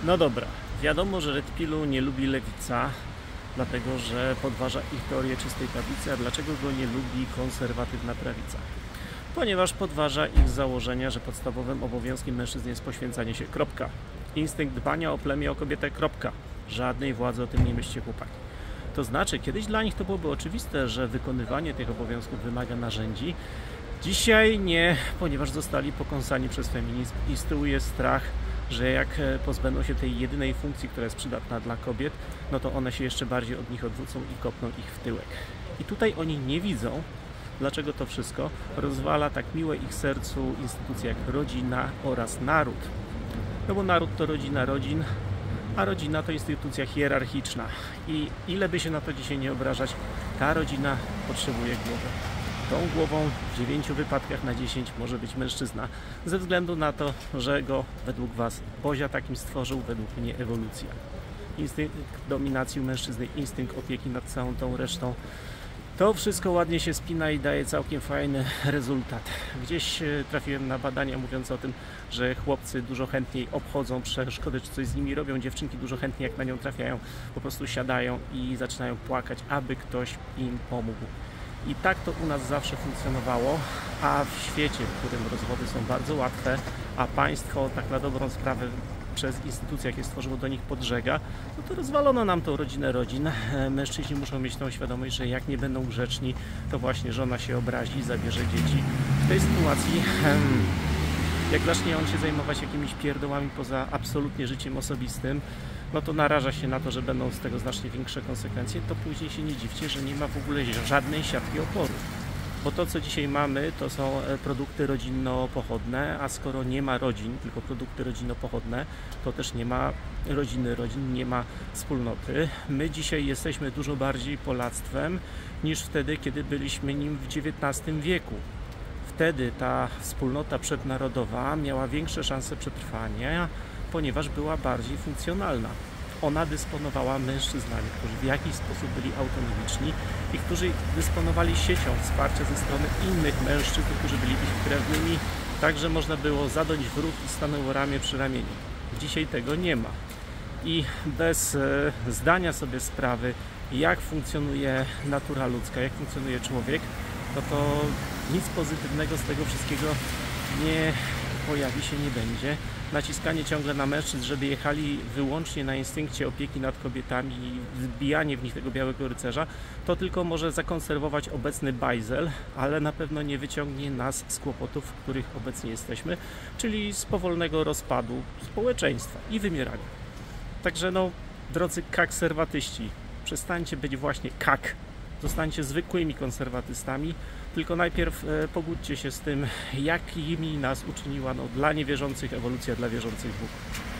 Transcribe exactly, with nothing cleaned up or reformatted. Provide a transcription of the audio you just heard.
No dobra, wiadomo, że Red Pillu nie lubi lewica, dlatego że podważa ich teorię czystej prawicy, a dlaczego go nie lubi konserwatywna prawica? Ponieważ podważa ich założenia, że podstawowym obowiązkiem mężczyzn jest poświęcanie się, kropka. Instynkt dbania o plemię, o kobietę, kropka. Żadnej władzy o tym nie myślcie, chłopaki. To znaczy, kiedyś dla nich to byłoby oczywiste, że wykonywanie tych obowiązków wymaga narzędzi. Dzisiaj nie, ponieważ zostali pokąsani przez feminizm i z tyłu jest strach, że jak pozbędą się tej jedynej funkcji, która jest przydatna dla kobiet, no to one się jeszcze bardziej od nich odwrócą i kopną ich w tyłek. I tutaj oni nie widzą, dlaczego to wszystko rozwala tak miłe ich sercu instytucje jak rodzina oraz naród. No bo naród to rodzina rodzin, a rodzina to instytucja hierarchiczna. I ile by się na to dzisiaj nie obrażać, ta rodzina potrzebuje głowy. Tą głową w dziewięciu wypadkach na dziesięć może być mężczyzna, ze względu na to, że go według was Bozia takim stworzył, według mnie ewolucja. Instynkt dominacji u mężczyzny, instynkt opieki nad całą tą resztą. To wszystko ładnie się spina i daje całkiem fajny rezultat. Gdzieś trafiłem na badania mówiące o tym, że chłopcy dużo chętniej obchodzą przeszkody, czy coś z nimi robią, dziewczynki dużo chętniej jak na nią trafiają, po prostu siadają i zaczynają płakać, aby ktoś im pomógł. I tak to u nas zawsze funkcjonowało, a w świecie, w którym rozwody są bardzo łatwe, a państwo tak na dobrą sprawę przez instytucje, jakie stworzyło, do nich podżega, no to rozwalono nam tą rodzinę rodzin. Mężczyźni muszą mieć tą świadomość, że jak nie będą grzeczni, to właśnie żona się obrazi i zabierze dzieci. W tej sytuacji, jak zacznie on się zajmować jakimiś pierdołami poza absolutnie życiem osobistym, no to naraża się na to, że będą z tego znacznie większe konsekwencje, to później się nie dziwcie, że nie ma w ogóle żadnej siatki oporu. Bo to, co dzisiaj mamy, to są produkty rodzinno-pochodne, a skoro nie ma rodzin, tylko produkty rodzinno-pochodne, to też nie ma rodziny rodzin, nie ma wspólnoty. My dzisiaj jesteśmy dużo bardziej polactwem niż wtedy, kiedy byliśmy nim w dziewiętnastym wieku. Wtedy ta wspólnota przednarodowa miała większe szanse przetrwania, ponieważ była bardziej funkcjonalna. Ona dysponowała mężczyznami, którzy w jakiś sposób byli autonomiczni i którzy dysponowali siecią wsparcia ze strony innych mężczyzn, którzy byli ich krewnymi, tak że można było zadąć w ruch i stanęło ramię przy ramieniu. Dzisiaj tego nie ma. I bez e, zdania sobie sprawy, jak funkcjonuje natura ludzka, jak funkcjonuje człowiek, no to nic pozytywnego z tego wszystkiego nie pojawi się, nie będzie. Naciskanie ciągle na mężczyzn, żeby jechali wyłącznie na instynkcie opieki nad kobietami i wbijanie w nich tego białego rycerza, to tylko może zakonserwować obecny bajzel, ale na pewno nie wyciągnie nas z kłopotów, w których obecnie jesteśmy, czyli z powolnego rozpadu społeczeństwa i wymierania. Także no, drodzy kakserwatyści, przestańcie być właśnie kak, zostańcie zwykłymi konserwatystami, tylko najpierw e, pogódźcie się z tym, jakimi nas uczyniła no, dla niewierzących ewolucja, dla wierzących Bóg.